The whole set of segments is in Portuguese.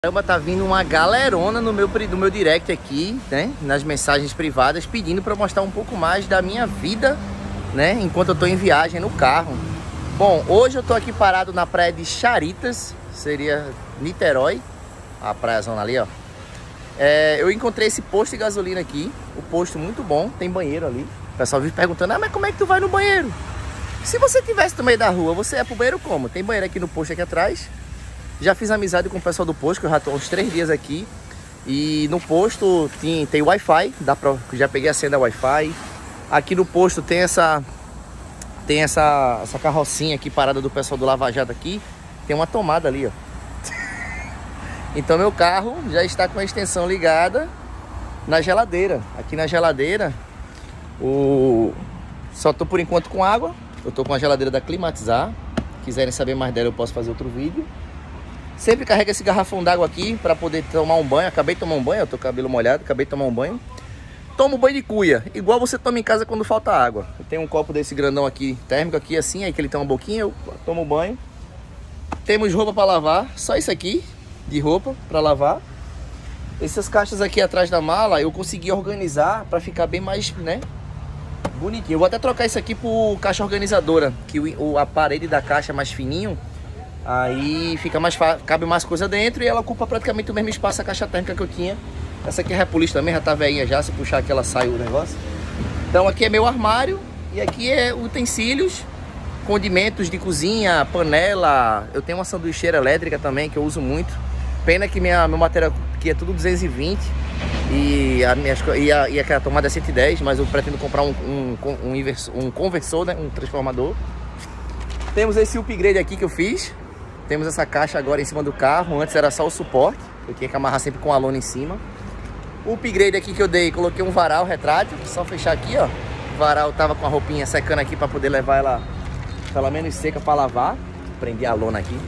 Caramba, tá vindo uma galerona no meu direct aqui, né? Nas mensagens privadas, pedindo para eu mostrar um pouco mais da minha vida, né? Enquanto eu tô em viagem no carro. Bom, hoje eu tô aqui parado na praia de Charitas, seria Niterói, a praiazona ali, ó. Eu encontrei esse posto de gasolina aqui, o posto muito bom, tem banheiro ali. O pessoal vive perguntando, mas como é que tu vai no banheiro? Se você estivesse no meio da rua, você ia pro banheiro como? Tem banheiro aqui no posto aqui atrás. Já fiz amizade com o pessoal do posto, que eu já tô há uns 3 dias aqui. E no posto tem Wi-Fi, já peguei a senha da Wi-Fi. Aqui no posto tem essa carrocinha aqui parada do pessoal do Lava Jato aqui. Tem uma tomada ali, ó. Então meu carro já está com a extensão ligada na geladeira. Aqui na geladeira, só tô por enquanto com água. Eu tô com a geladeira da Climatizar. Quiserem saber mais dela, eu posso fazer outro vídeo. Sempre carrega esse garrafão d'água aqui para poder tomar um banho. Acabei de tomar um banho, eu tô com o cabelo molhado, acabei de tomar um banho. Tomo banho de cuia, igual você toma em casa quando falta água. Eu tenho um copo desse grandão aqui, térmico aqui assim, aí que ele tem uma boquinha, eu tomo banho. Temos roupa para lavar, só isso aqui de roupa para lavar. Essas caixas aqui atrás da mala eu consegui organizar para ficar bem mais, né, bonitinho. Eu vou até trocar isso aqui por caixa organizadora, que a parede da caixa é mais fininho. Aí fica mais fácil, cabe mais coisa dentro e ela ocupa praticamente o mesmo espaço a caixa térmica que eu tinha. Essa aqui é Repulista também, já tá velhinha já, se puxar aqui ela sai o negócio. Então aqui é meu armário e aqui é utensílios, condimentos de cozinha, panela. Eu tenho uma sanduicheira elétrica também que eu uso muito. Pena que meu material aqui é tudo 220 e aquela tomada é 110, mas eu pretendo comprar um conversor, né, um transformador. Temos esse upgrade aqui que eu fiz. Temos essa caixa agora em cima do carro. Antes era só o suporte, eu tinha que amarrar sempre com a lona em cima. O upgrade aqui que eu dei, coloquei um varal retrátil. Só fechar aqui, ó. O varal tava com a roupinha secando aqui para poder levar ela pelo menos seca para lavar. Prendi a lona aqui.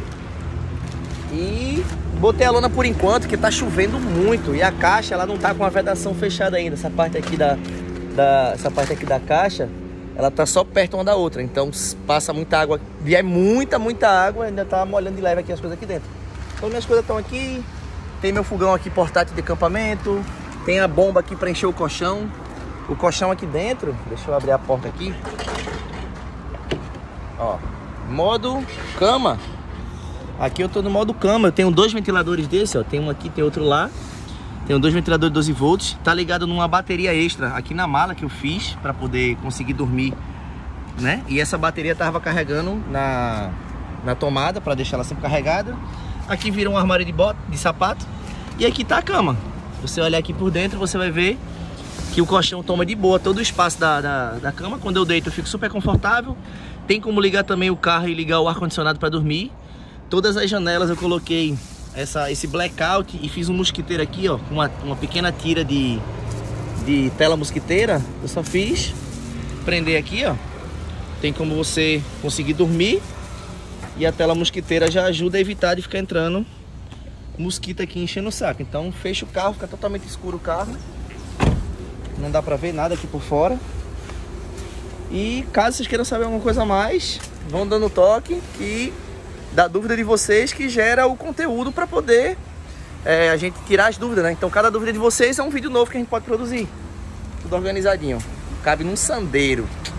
E botei a lona por enquanto, que tá chovendo muito. E a caixa, ela não tá com a vedação fechada ainda. Essa parte aqui essa parte aqui da caixa, ela tá só perto uma da outra, então passa muita água, vier muita água, ainda tá molhando de leve aqui as coisas aqui dentro. Então minhas coisas estão aqui, tem meu fogão aqui portátil de acampamento, tem a bomba aqui para encher o colchão aqui dentro, deixa eu abrir a porta aqui, ó, modo cama, aqui eu tô no modo cama, eu tenho 2 ventiladores desse, ó, tem um aqui, tem outro lá. Tenho 2 ventiladores de 12 volts, tá ligado numa bateria extra aqui na mala que eu fiz para poder conseguir dormir, né? E essa bateria tava carregando na tomada para deixar ela sempre carregada. Aqui vira um armário de sapato e aqui tá a cama. Se você olhar aqui por dentro, você vai ver que o colchão toma de boa todo o espaço da cama. Quando eu deito eu fico super confortável. Tem como ligar também o carro e ligar o ar-condicionado para dormir. Todas as janelas eu coloquei esse blackout e fiz um mosquiteiro aqui, ó, com uma pequena tira de tela mosquiteira. Eu só fiz prender aqui, ó. Tem como você conseguir dormir e a tela mosquiteira já ajuda a evitar de ficar entrando mosquito aqui enchendo o saco. Então fecha o carro, fica totalmente escuro o carro, não dá pra ver nada aqui por fora. E caso vocês queiram saber alguma coisa a mais, vão dando toque que da dúvida de vocês que gera o conteúdo para poder a gente tirar as dúvidas, né? Então cada dúvida de vocês é um vídeo novo que a gente pode produzir. Tudo organizadinho. Cabe num sandeiro.